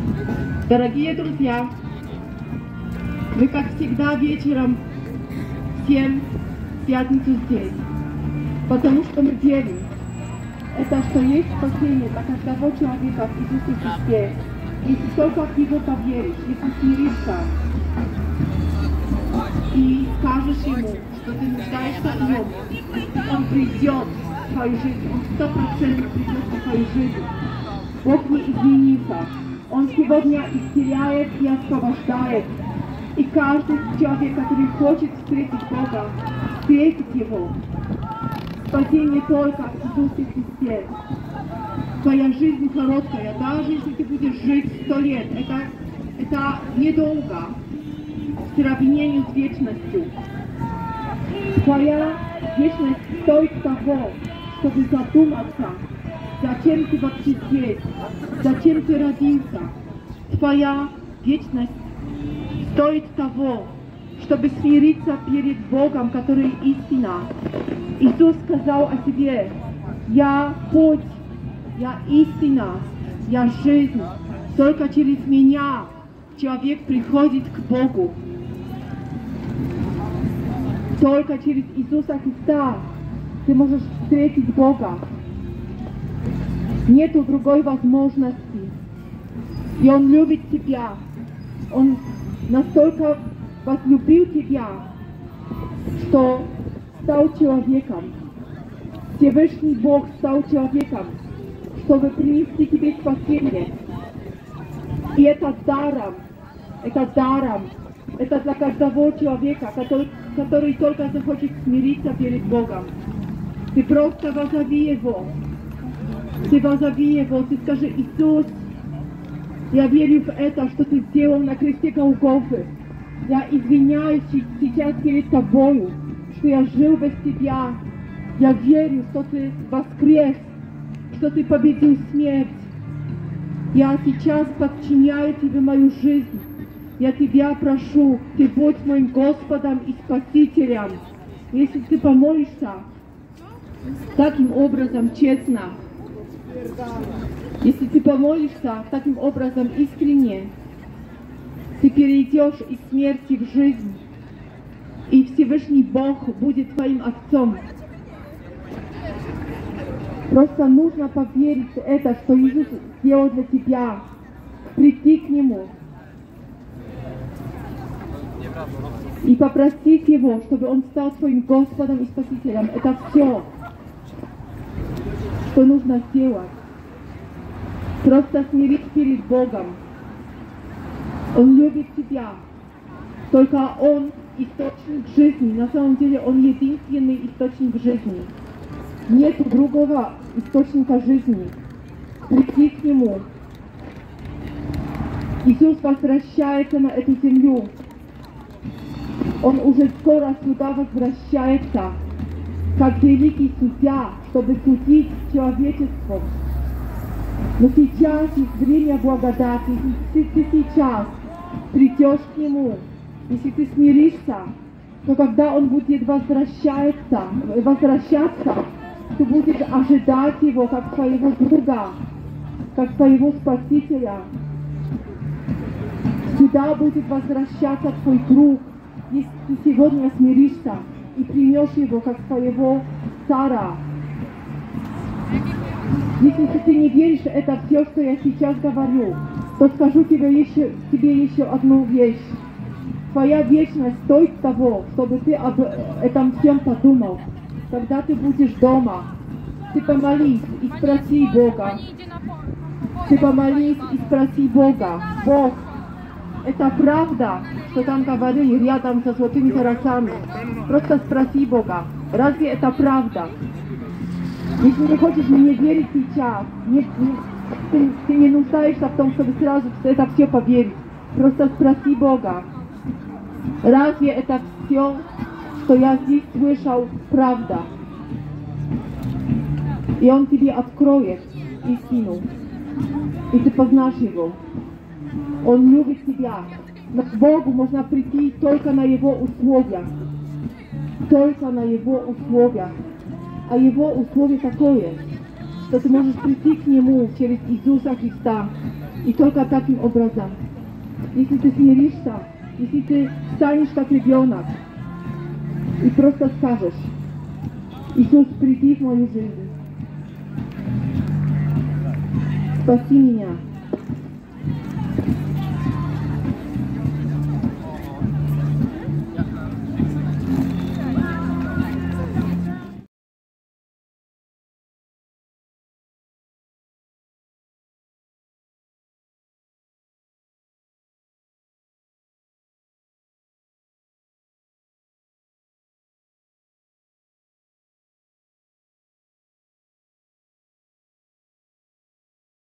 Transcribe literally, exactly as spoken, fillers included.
Дорогие друзья, мы, как всегда, вечером всем в пятницу здесь, потому что мы верим, это что есть спасение для каждого человека в Иисусе Христе. Если только в Него поверишь, если смиришься и скажешь Ему, что ты нуждаешься в Нем, Он придет в твою жизнь, Он сто процентов придет в твою жизнь. Бог не изменился. Он сегодня исцеляет и освобождает. И каждый человек, который хочет встретить Бога, встретит Его. Спасение только в Иисусе Христе. Твоя жизнь короткая, даже если ты будешь жить сто лет, это, это недолго в сравнении с вечностью. Твоя вечность стоит того, чтобы задуматься, зачем ты вообще здесь, зачем ты родился. Твоя вечность стоит того, чтобы смириться перед Богом, который истина. Иисус сказал о себе: «Я путь, я истина, я жизнь. Только через меня человек приходит к Богу. Только через Иисуса Христа ты можешь встретить Бога. Нету другой возможности. И Он любит тебя. Он настолько возлюбил тебя, что стал человеком. Всевышний Бог стал человеком, чтобы принести тебе спасение. И это даром, это даром, это для каждого человека, который, который только захочет смириться перед Богом. Ты просто возови Его. Ты возови Его, ты скажи: Иисус, я верю в это, что ты сделал на кресте Голгофы. Я извиняюсь сейчас перед тобою, что я жил без тебя. Я верю, что ты воскрес, что ты победил смерть. Я сейчас подчиняю тебе мою жизнь. Я тебя прошу, ты будь моим Господом и Спасителем. Если ты помолишься таким образом честно, если ты помолишься таким образом искренне, ты перейдешь из смерти в жизнь, и Всевышний Бог будет твоим Отцом. Просто нужно поверить в это, что Иисус сделал для тебя, прийти к Нему и попросить Его, чтобы Он стал твоим Господом и Спасителем. Это все, что нужно сделать. Просто смирись перед Богом. Он любит тебя. Только Он источник жизни. На самом деле Он единственный источник жизни. Нет другого источника жизни. Приди к Нему. Иисус возвращается на эту землю. Он уже скоро сюда возвращается, как великий судья, чтобы судить человечество. Но сейчас есть время благодати. Если ты сейчас придешь к Нему, если ты смиришься, то когда Он будет возвращаться, возвращаться, ты будешь ожидать Его как своего друга, как своего Спасителя. Сюда будет возвращаться твой друг, если ты сегодня смиришься и примешь Его как своего царя. Если ты не веришь, это все, что я сейчас говорю, то скажу тебе еще, тебе еще одну вещь. Твоя вечность стоит того, чтобы ты об этом всем подумал. Когда ты будешь дома, ты помолись и спроси Бога. Ты помолись и спроси Бога: Бог, это правда, что там говорили рядом со золотыми террасами? Просто спроси Бога, разве это правда? Если не хочешь мне верить сейчас, не, не, ты, ты не нуждаешься в том, чтобы сразу в это все поверить. Просто спроси Бога, разве это все, что я здесь слышал, правда? И Он тебе откроет истину, и ты познаешь Его. Он любит тебя. Но к Богу можно прийти только на Его условиях. Только на Его условиях. А Его условие такое, что ты можешь прийти к Нему через Иисуса Христа. И только таким образом, если ты смиришься, если ты станешь как ребенок и просто скажешь: Иисус, приди в мою жизнь, спаси меня.